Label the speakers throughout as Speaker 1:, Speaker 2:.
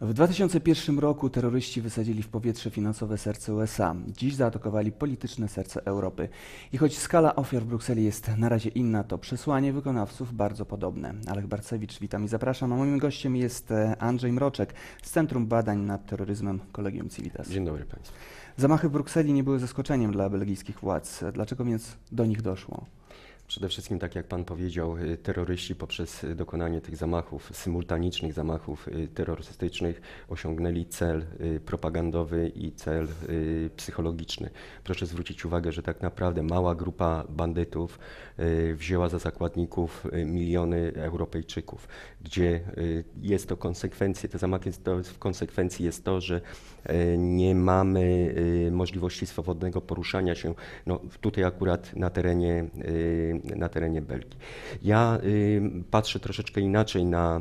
Speaker 1: W 2001 roku terroryści wysadzili w powietrze finansowe serce USA. Dziś zaatakowali polityczne serce Europy. I choć skala ofiar w Brukseli jest na razie inna, to przesłanie wykonawców bardzo podobne. Alek Barcewicz, witam i zapraszam. A moim gościem jest Andrzej Mroczek z Centrum Badań nad Terroryzmem Collegium Civitas.
Speaker 2: Dzień dobry Państwu.
Speaker 1: Zamachy w Brukseli nie były zaskoczeniem dla belgijskich władz. Dlaczego więc do nich doszło?
Speaker 2: Przede wszystkim, tak jak Pan powiedział, terroryści poprzez dokonanie tych zamachów, symultanicznych zamachów terrorystycznych osiągnęli cel propagandowy i cel psychologiczny. Proszę zwrócić uwagę, że tak naprawdę mała grupa bandytów wzięła za zakładników miliony Europejczyków, gdzie jest to konsekwencje, te zamachy, w konsekwencji jest to, że nie mamy możliwości swobodnego poruszania się, no tutaj akurat na terenie Belgii. Ja patrzę troszeczkę inaczej na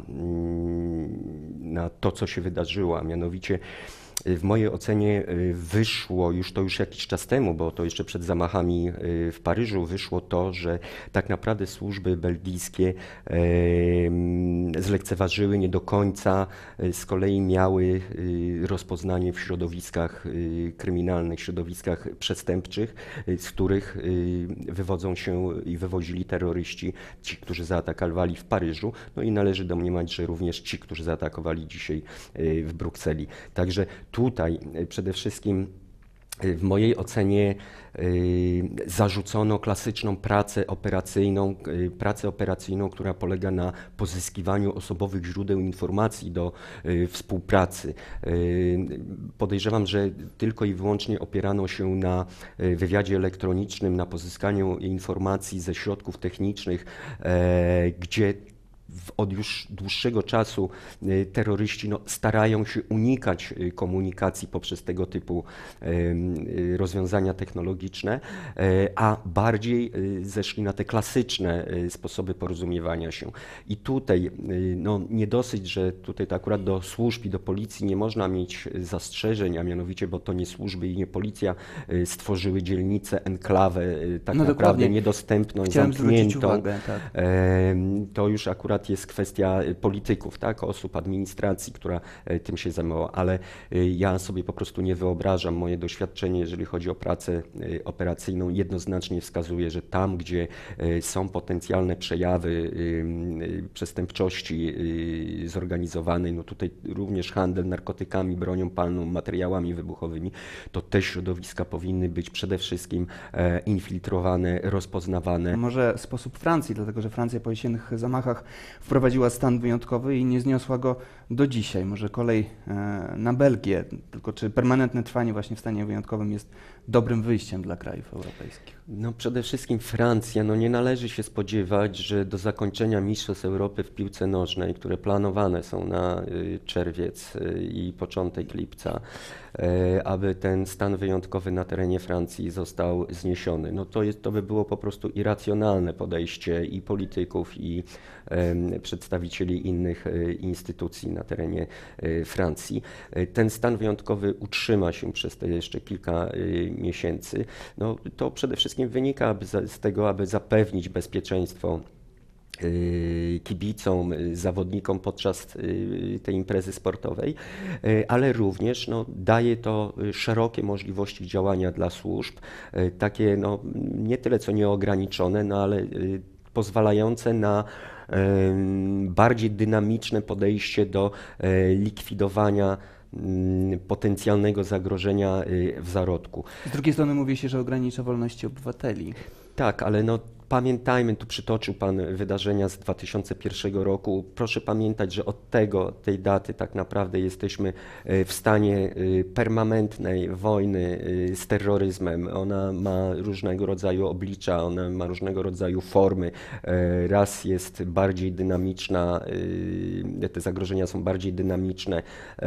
Speaker 2: to, co się wydarzyło, a mianowicie w mojej ocenie wyszło już jakiś czas temu, bo to jeszcze przed zamachami w Paryżu wyszło to, że tak naprawdę służby belgijskie zlekceważyły, nie do końca z kolei miały rozpoznanie w środowiskach kryminalnych, środowiskach przestępczych, z których wywodzą się i wywozili terroryści, ci, którzy zaatakowali w Paryżu, no i należy domniemać, że również ci, którzy zaatakowali dzisiaj w Brukseli. Także tutaj przede wszystkim w mojej ocenie zarzucono klasyczną pracę operacyjną, która polega na pozyskiwaniu osobowych źródeł informacji do współpracy. Podejrzewam, że tylko i wyłącznie opierano się na wywiadzie elektronicznym, na pozyskaniu informacji ze środków technicznych, gdzie od już dłuższego czasu terroryści starają się unikać komunikacji poprzez tego typu rozwiązania technologiczne, a bardziej zeszli na te klasyczne sposoby porozumiewania się. I tutaj nie dosyć, że tutaj to akurat do służb i do policji nie można mieć zastrzeżeń, a mianowicie, bo to nie służby i nie policja stworzyły dzielnicę, enklawę tak naprawdę
Speaker 1: dokładnie.
Speaker 2: niedostępną,
Speaker 1: Chciałem zwrócić
Speaker 2: zamkniętą.
Speaker 1: uwagę, tak.
Speaker 2: To już akurat jest kwestia polityków, tak, osób, administracji, która tym się zajmowała, ale ja sobie po prostu nie wyobrażam, moje doświadczenie, jeżeli chodzi o pracę operacyjną, jednoznacznie wskazuje, że tam, gdzie są potencjalne przejawy przestępczości zorganizowanej, no tutaj również handel narkotykami, bronią palną, materiałami wybuchowymi, to te środowiska powinny być przede wszystkim infiltrowane, rozpoznawane.
Speaker 1: Może sposób Francji, dlatego że Francja po jesiennych zamachach wprowadziła stan wyjątkowy i nie zniosła go do dzisiaj. Może kolej na Belgię, tylko czy permanentne trwanie właśnie w stanie wyjątkowym jest dobrym wyjściem dla krajów europejskich?
Speaker 2: No przede wszystkim Francja, nie należy się spodziewać, że do zakończenia Mistrzostw Europy w piłce nożnej, które planowane są na czerwiec i początek lipca, aby ten stan wyjątkowy na terenie Francji został zniesiony. To by było po prostu irracjonalne podejście i polityków, i przedstawicieli innych instytucji na terenie Francji. Ten stan wyjątkowy utrzyma się przez te jeszcze kilka miesięcy. To przede wszystkim wynika z tego, aby zapewnić bezpieczeństwo kibicom, zawodnikom podczas tej imprezy sportowej, ale również daje to szerokie możliwości działania dla służb, takie nie tyle co nieograniczone, ale pozwalające na bardziej dynamiczne podejście do likwidowania potencjalnego zagrożenia w zarodku.
Speaker 1: Z drugiej strony mówi się, że ogranicza wolności obywateli.
Speaker 2: Tak, ale pamiętajmy, tu przytoczył Pan wydarzenia z 2001 roku. Proszę pamiętać, że od tej daty tak naprawdę jesteśmy w stanie permanentnej wojny z terroryzmem. Ona ma różnego rodzaju oblicza, ona ma różnego rodzaju formy. Raz jest bardziej dynamiczna, te zagrożenia są bardziej dynamiczne,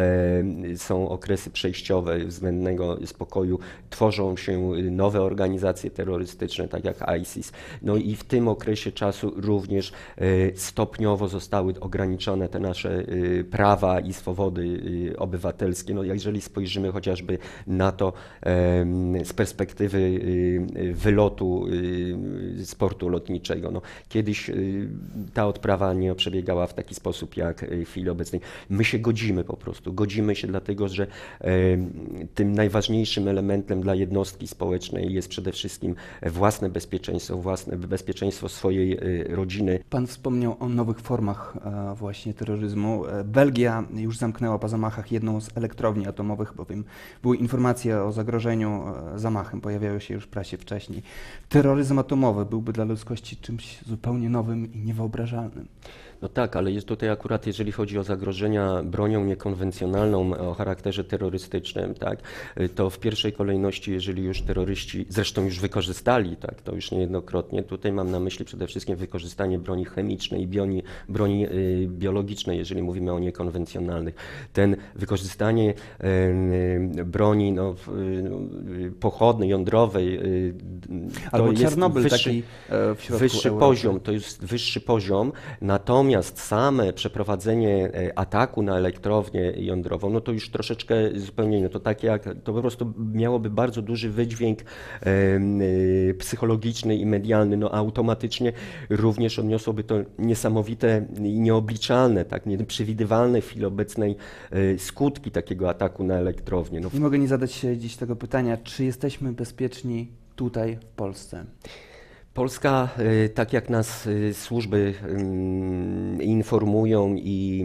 Speaker 2: są okresy przejściowe względnego spokoju, tworzą się nowe organizacje terrorystyczne, tak jak ISIS. No i w tym okresie czasu również stopniowo zostały ograniczone te nasze prawa i swobody obywatelskie. No, jeżeli spojrzymy chociażby na to z perspektywy wylotu sportu lotniczego. No, kiedyś ta odprawa nie przebiegała w taki sposób jak w chwili obecnej. My się godzimy po prostu. Godzimy się dlatego, że tym najważniejszym elementem dla jednostki społecznej jest przede wszystkim własne bezpieczeństwo swojej rodziny.
Speaker 1: Pan wspomniał o nowych formach właśnie terroryzmu. Belgia już zamknęła po zamachach jedną z elektrowni atomowych, bowiem były informacje o zagrożeniu zamachem, pojawiały się już w prasie wcześniej. Terroryzm atomowy byłby dla ludzkości czymś zupełnie nowym i niewyobrażalnym.
Speaker 2: No tak, ale jest tutaj akurat, jeżeli chodzi o zagrożenia bronią niekonwencjonalną o charakterze terrorystycznym, tak, to w pierwszej kolejności, jeżeli już terroryści, zresztą już wykorzystali, tak, to już niejednokrotnie, tutaj mam na myśli przede wszystkim wykorzystanie broni chemicznej i broni biologicznej, jeżeli mówimy o niekonwencjonalnych. Wykorzystanie broni pochodnej, jądrowej,
Speaker 1: albo
Speaker 2: to jest
Speaker 1: Czarnobyl taki w środku
Speaker 2: wyższy
Speaker 1: Europy.
Speaker 2: poziom, to jest wyższy poziom, natomiast same przeprowadzenie ataku na elektrownię jądrową, no to już troszeczkę zupełnie inne. To po prostu miałoby bardzo duży wydźwięk psychologiczny i medialny, no automatycznie również odniosłoby to niesamowite i nieobliczalne, tak, nieprzewidywalne w chwili obecnej skutki takiego ataku na elektrownię. No,
Speaker 1: Nie mogę nie zadać się dziś tego pytania, czy jesteśmy bezpieczni tutaj w Polsce?
Speaker 2: Polska, tak jak nas służby informują i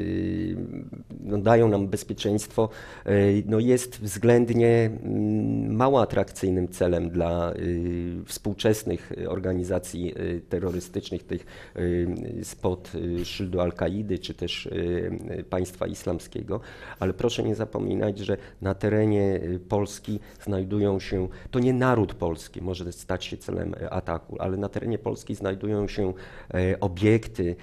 Speaker 2: dają nam bezpieczeństwo, no jest względnie mało atrakcyjnym celem dla współczesnych organizacji terrorystycznych, tych spod szyldu Al-Kaidy czy też państwa islamskiego, ale proszę nie zapominać, że na terenie Polski znajdują się, to nie naród polski może stać się celem ataku, ale na terenie Polski znajdują się obiekty,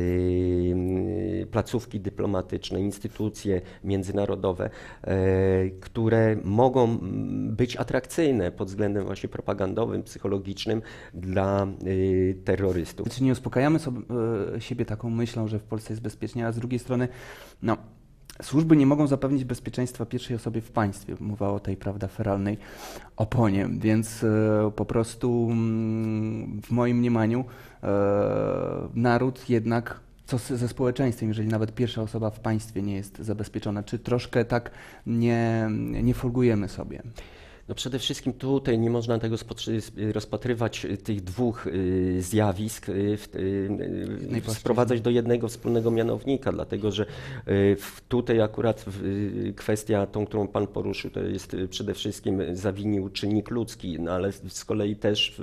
Speaker 2: placówki dyplomatyczne, instytucje międzynarodowe, które mogą być atrakcyjne pod względem właśnie propagandowym, psychologicznym dla terrorystów.
Speaker 1: Czy nie uspokajamy siebie taką myślą, że w Polsce jest bezpiecznie, a z drugiej strony, no, służby nie mogą zapewnić bezpieczeństwa pierwszej osobie w państwie. Mowa o tej, prawda, feralnej oponie, więc po prostu w moim mniemaniu naród jednak, co ze społeczeństwem, jeżeli nawet pierwsza osoba w państwie nie jest zabezpieczona, czy troszkę tak nie folgujemy sobie?
Speaker 2: No przede wszystkim tutaj nie można tego rozpatrywać tych dwóch zjawisk, sprowadzać do jednego wspólnego mianownika, dlatego że tutaj akurat kwestia tą, którą Pan poruszył, to jest przede wszystkim zawinił czynnik ludzki, no ale z kolei też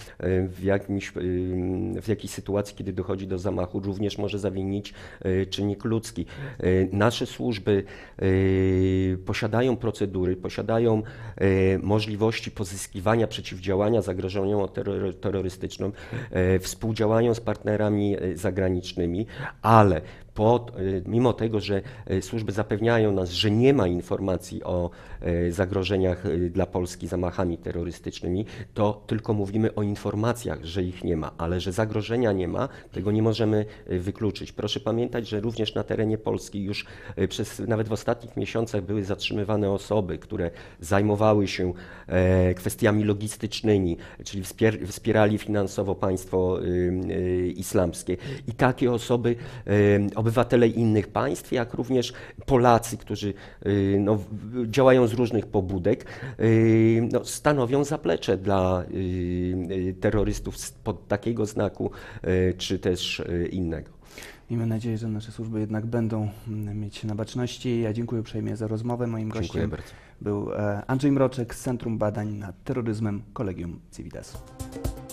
Speaker 2: w jakiejś sytuacji, kiedy dochodzi do zamachu, również może zawinić czynnik ludzki. Nasze służby posiadają procedury, posiadają możliwości pozyskiwania, przeciwdziałania zagrożeniom terrorystycznym, współdziałają z partnerami zagranicznymi, ale mimo tego, że służby zapewniają nas, że nie ma informacji o zagrożeniach dla Polski zamachami terrorystycznymi, to tylko mówimy o informacjach, że ich nie ma, ale że zagrożenia nie ma, tego nie możemy wykluczyć. Proszę pamiętać, że również na terenie Polski już nawet w ostatnich miesiącach były zatrzymywane osoby, które zajmowały się kwestiami logistycznymi, czyli wspierali finansowo państwo islamskie. I takie osoby, obywatele innych państw, jak również Polacy, którzy działają z różnych pobudek, stanowią zaplecze dla terrorystów spod takiego znaku, czy też innego.
Speaker 1: Miejmy nadzieję, że nasze służby jednak będą mieć na baczności. Ja dziękuję uprzejmie za rozmowę. Moim gościem był Andrzej Mroczek z Centrum Badań nad Terroryzmem Collegium Civitas.